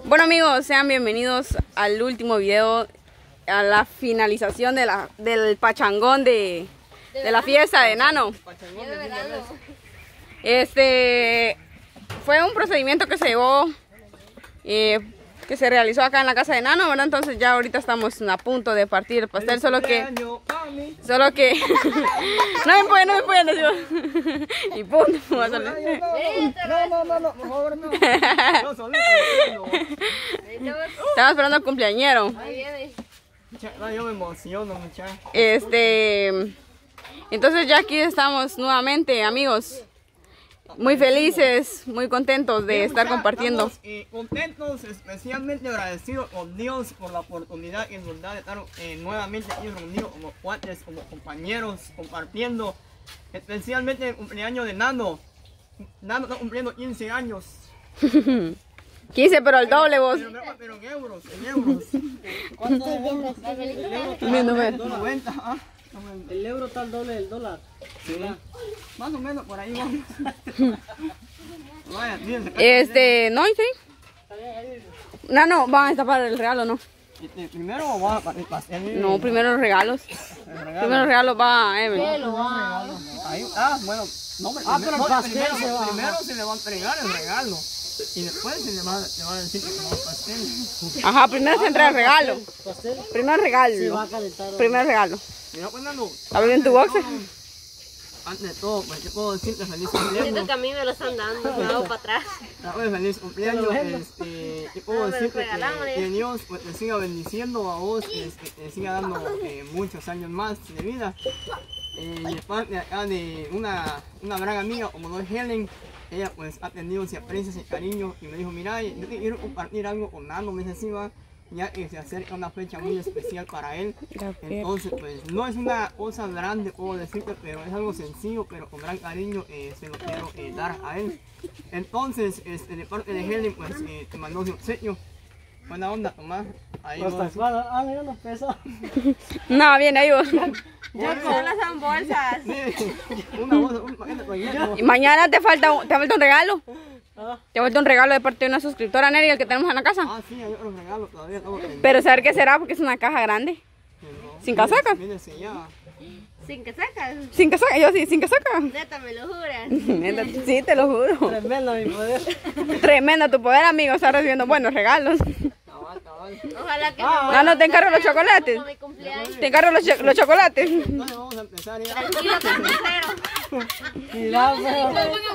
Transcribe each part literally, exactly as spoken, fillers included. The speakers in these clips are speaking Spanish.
Bueno amigos, sean bienvenidos al último video, a la finalización de la, del pachangón de, de la fiesta de Nano. Este fue un procedimiento que se llevó, eh, que se realizó acá en la casa de Nano, ¿verdad? Entonces ya ahorita estamos a punto de partir el pastel, solo que, solo que, no me pueden, no me pueden decir, y punto. No, no, no, no, por favor, no. Estaba esperando al cumpleañero. Yo me emociono, muchachos. Este, entonces ya aquí estamos nuevamente, amigos. Muy felices, muy contentos de estar compartiendo. Estamos, eh, contentos, especialmente agradecidos con Dios por la oportunidad y nos da de estar eh, nuevamente aquí reunidos como cuates, como compañeros, compartiendo, especialmente el cumpleaños de Nano. Nano está cumpliendo quince años. quince, pero el doble vos. Pero, pero, pero en euros, en euros. ¿Cuánto es el euro? noventa, ¿ah? El euro está al doble del dólar. Sí. Más o menos por ahí vamos. Vaya, miren, Este, no, sí. No, no, van a destapar el regalo, ¿no? este, primero va a el pastel. No, primero los regalos. El regalo. Primero los regalos va a Evelyn. Ahí, ah, bueno, no, Ah, pero el no, pastel primero, se va. primero se le va a entregar el regalo. Y después se le va, le va a decir que va el pastel. Ajá, primero se entrega el regalo. ¿Pastel? Primero el Se va a regalo. calentar. Primero el regalo. Mira, pues, Nano, A ver en tu boxe. antes de todo, pues te puedo decirte feliz Siento cumpleaños. que a mí me lo están dando, me hago para atrás. Ah, pues, feliz cumpleaños. Este, te puedo Ah, me lo decirte regalaron, que, eh. que Dios pues, te siga bendiciendo a vos, que que te siga dando eh, muchos años más de vida. Eh, y de parte acá de una, una gran amiga como lo es Helen, ella pues ha tenido ese aprecio, ese cariño y me dijo, mira, yo te quiero compartir algo con Nano, me dice así, va, ya que se acerca una fecha muy especial para él. Entonces pues no es una cosa grande, puedo decirte, pero es algo sencillo, pero con gran cariño eh, se lo quiero eh, dar a él. Entonces este, de parte de Helen pues eh, te mandó su obsequio. Buena onda, Tomás. Ahí ¿Hasta vos. cuándo? Ah, mira los pesos. No, bien, ahí vos. Ya solo son bolsas. Sí, una bolsa, un paquete con hielo. Y mañana te falta, un- te falta un regalo. Ah, Te falta un regalo de parte de una suscriptora, Neri, el que tenemos en la casa. Ah, sí, hay otros regalos todavía. Estamos pendientes. Pero saber qué será, porque es una caja grande. No, ¿Sin casaca? Viene sellada. Sin que sacas. Sin casaca, yo sí, sin casaca. Neta, me lo juras. Neta, sí, te lo juro. tremendo mi poder. Tremendo tu poder, amigo. Estás recibiendo buenos regalos. Cabal, cabal. Ojalá que Ah, me Ah, no, te encargo los chocolates. como mi cumpleaños. Te encargo los, cho- los chocolates. Entonces vamos a empezar ya. Tranquilo, carnicero. Mira, pero...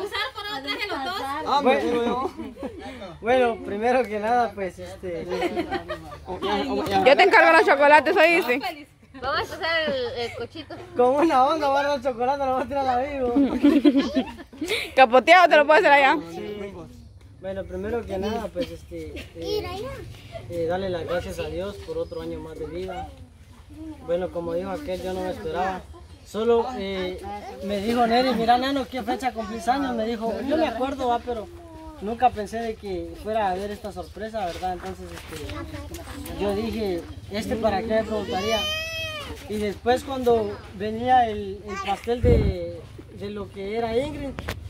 Ah, me digo yo. Bueno, primero que nada, pues este. O ya- o ya- Yo te encargo los chocolates, oíste. Vamos a empezar el, el cochito. Con una onda, voy a dar chocolate, lo voy a tirar a la vivo. Capoteado te lo puedo hacer allá. Bueno, primero que nada, pues este. Eh, eh, darle las gracias a Dios por otro año más de vida. Bueno, como dijo aquel, yo no me esperaba. Solo eh, me dijo Neri, mira Nano, ¿qué fecha cumplís años? Me dijo, yo me acuerdo, va, pero nunca pensé de que fuera a haber esta sorpresa, ¿verdad? Entonces este, yo dije, ¿este para qué? Me preguntaría. Y después cuando venía el, el pastel de, de lo que era Ingrid,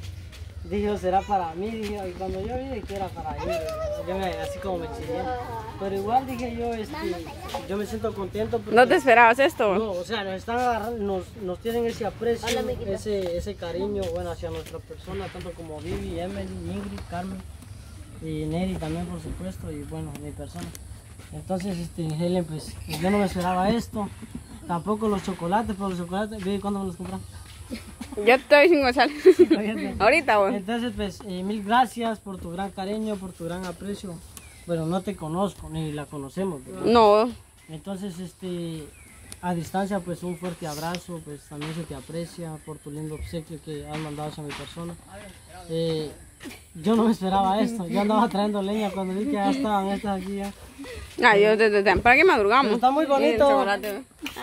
dije, será para mí, dije, y cuando yo vi que era para Ingrid, yo me, así como me chillé. Pero igual dije yo, este, yo me siento contento porque... No te esperabas esto. No, o sea, nos están agarrando, nos, nos tienen ese aprecio, ese, ese cariño, bueno, hacia nuestra persona, tanto como Vivi, Emily, Ingrid, Carmen y Neri también, por supuesto, y bueno, mi persona. Entonces, este, Helen, pues, yo no me esperaba esto, tampoco los chocolates, pero los chocolates, Vivi, ¿cuándo me los compras? Yo estoy sin gozar. Ahorita, vos. Entonces, pues, eh, mil gracias por tu gran cariño, por tu gran aprecio. Bueno, no te conozco, ni la conocemos, ¿verdad? No. Entonces, este, a distancia, pues un fuerte abrazo, pues también se te aprecia por tu lindo obsequio que has mandado hacia mi persona. Eh, yo no me esperaba esto, yo andaba trayendo leña cuando vi que ya estaban estas aquí ya. Ay, yo desde temprano que madrugamos. Pero está muy bonito. Miren, chocolate.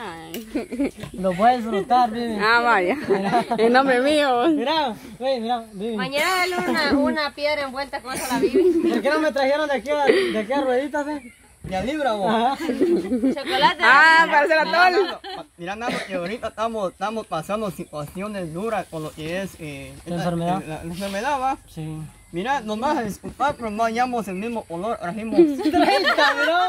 Ay. Lo puedes disfrutar, Vivi. Ah, vaya. En nombre mío. Mira, ve, mira, Vivi. Mañana dale una, una piedra envuelta con eso a la Bibi. ¿Por qué no me trajeron de aquí a, de aquí a rueditas, eh? ¿De a libra vos? Ajá. Chocolate. Ah, para hacer a Mira, todo. Nano, mira, Nano, que ahorita estamos, estamos pasando situaciones duras con lo que es eh, La enfermedad. La, la enfermedad, va. Sí. Mira, nos vas a disculpar, pero no hallamos el mismo olor. Trajimos treinta, mira.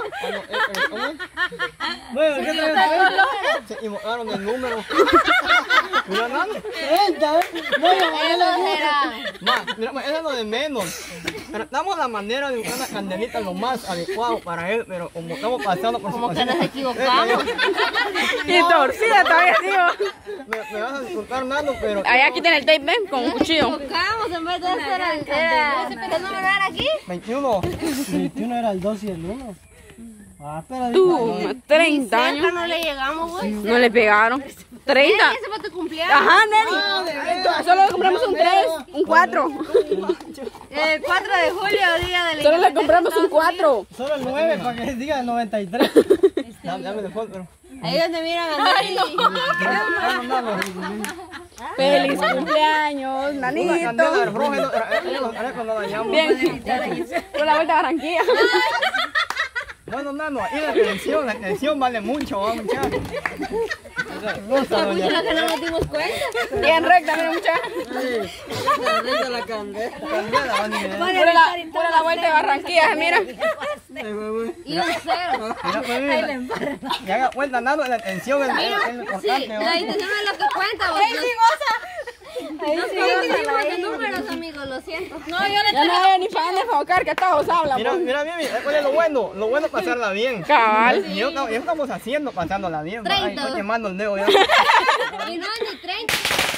Bueno, ¿qué traes? Se equivocaron el número. Mira, nada. treinta, ¿eh? Bueno, Ma, mira, ma, eso es lo de menos. Tratamos la manera de buscar una candelita lo más adecuado para él, pero como estamos pasando por Como que situaciones- nos equivocamos. Y torcida todavía, tío. Me, me vas a disculpar, Nando, pero... Ahí aquí tiene el tape, ven, con un cuchillo. Buscamos en vez de hacer el era. ¿Qué número era aquí? veintiuno. veintiuno era el dos y el uno. Ah, pero... Tú, treinta Cerca años. no le llegamos, güey. No le pegaron. treinta. Ese fue tu cumpleaños. Ajá, Nelly. Solo le compramos un tres, un cuatro. El cuatro de julio, día de la Solo le compramos un cuatro. Solo el nueve para que diga el noventa y tres. Dame, dame el foto, pero... Ahí donde miran a Nelly. Vamos, Nando. Feliz cumpleaños, Una candela nanito. roja, no, eh, eh, cuando la hallamos. Bien. Por la vuelta a Barranquilla. Bueno, Nando, ahí la atención, la atención vale mucho, vamos, muchachos. Cosa, doña. Lo que no nos dimos cuenta. Bien recta, mira, muchacha. Desde la candela. Candela, van a ver. Por la, por la vuelta de Barranquilla, mira. Y un cero. Mira, pues, mira. Que haga cuenta, Nando, la atención es es lo Sí, importante, la ¿no? intención es lo que cuenta. Vos. No dijimos de números, amigos, lo siento. No, yo le Ya no hay ni para dónde enfocar, que todos hablan. Mira, pues. mira, Mimi, ¿cuál es lo bueno? Lo bueno es pasarla bien. Cabal. Y yo, yo estamos haciendo pasándola bien. Ay, treinta. estoy quemando el dedo ya. Y no es ni treinta.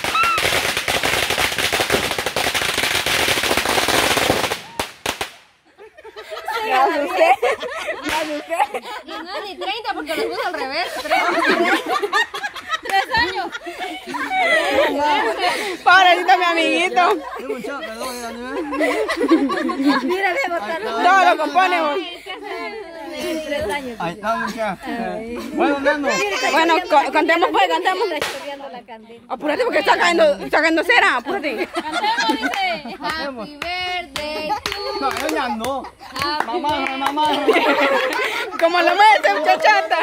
Me asusté. Me asusté. Y no es ni treinta porque los puso al revés. Tres años. Pobrecito mi amiguito. Sí, muchacho, perdón, ya, ya. Mira, ve, botarlo. Todo lo compone. vos. Tres años. Ahí está, muchacho. Bueno, Nando. Bueno, co- cantemos pues, cantemos. Estudiando la candela. Apúrate porque está cayendo, está cayendo cera. Apúrate. Cantemos, dice. Happy birthday to No, yo ya no. Happy Mamá, mamá. Como lo mete, muchachata.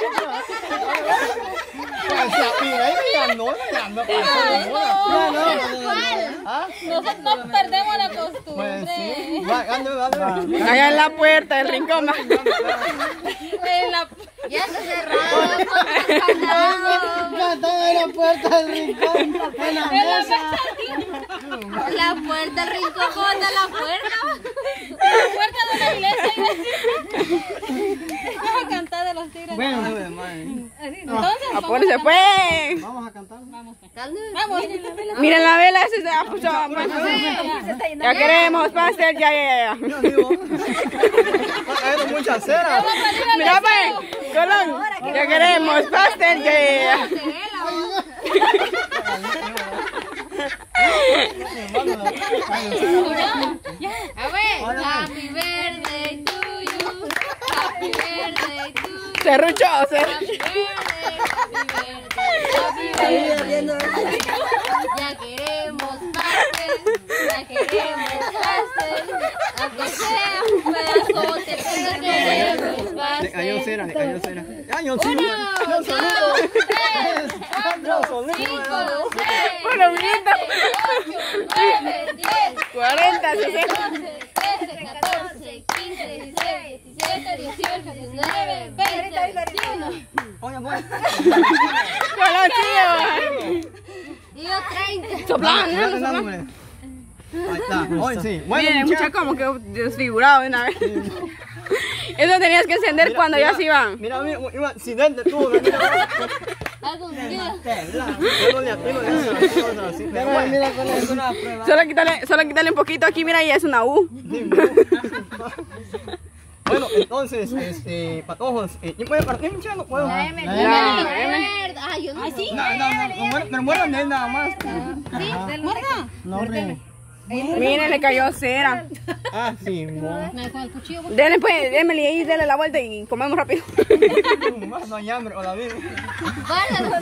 Mira, ya no, ya no. Ya no. ¿Ah? Nosotros no perdemos la costumbre. Pues sí. Va, dale, dale. Allá en la puerta del rincón. En la- Ya está cerrado. Cantando en la puerta del rincón. En la mesa. La puerta, el rincón, ¿cómo está la puerta? La puerta de la iglesia. Vamos a cantar de los tigres. Bueno, Entonces, Apúrese pues. vamos a cantar. vamos. Miren la vela, ese se ha puesto. Ya queremos pastel, ya, ya, ya. Yo digo. Está cayendo mucha cera. Mira pues, Colón, ya queremos pastel, ya, ya, ya. A ver, happy birthday to you. Happy birthday to you. Serrucho, se. Happy birthday, happy birthday, happy birthday. Ya queremos pastel, ya queremos pastel. Aunque sea un pedazote, pero queremos Le pastel. cayó cera, le cayó cera. Ya, yo sí. Uno, Yo dos, solito. tres, Yo cuatro, solito. cinco, seis, Bueno, bonito. ocho, nueve, diez, cuarenta, sesenta. doce, trece, catorce, quince, dieciséis, diecisiete, dieciocho, diecinueve, veinte, veintiuno. Oye, pues. Colón, tío. Y yo treinta. Soplando, Mira, ¿no? Nando, mire. Ahí está. Hoy sí. Bueno, Miren, muchachos. mucha como que desfigurado de una vez. Eso tenías que encender Mira, cuando mira, ya se iban. Mira, mira, un accidente tuvo. Mira, Algún día. yo no le atino de eso, así, no, así, pero bueno. Mira, con eso una prueba. Solo quitarle, solo quitarle un poquito aquí, mira, y es una U. Bueno, entonces, este, patojos, eh, ¿quién puede partir, muchachos? No puedo. La M. Ah, yo no sé. No, no, no, no, muer- pero mueran de él nada más. Sí, del muerto. No, hombre. Miren, le cayó cera. Ah, sí, no. Me con el cuchillo. Denle pues, Emily, ahí, denle la vuelta y comemos rápido. Más no hay hambre, o la vida. Vale,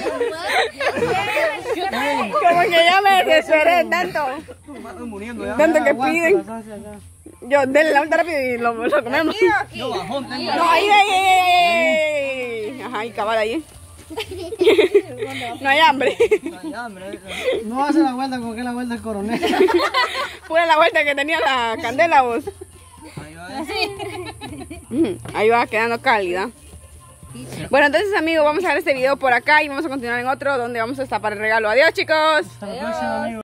Como que ya me desesperé tanto. Estoy muriendo ya. Tanto que Aguanta, piden. las hace acá. Yo, denle la vuelta rápido y lo, lo comemos. Yo bajón tengo. No, ahí, ahí, ahí, ahí, ahí. Ajá, y cabal ahí. No hay hambre. Ay, hambre. No hace la vuelta como que la vuelta del coronel. Pura la vuelta que tenía la candela vos. Ahí va. Ujú, ahí va quedando cálida. Bueno, entonces amigos, vamos a dejar este video por acá y vamos a continuar en otro donde vamos a destapar el regalo. Adiós chicos. Hasta la próxima, amigos.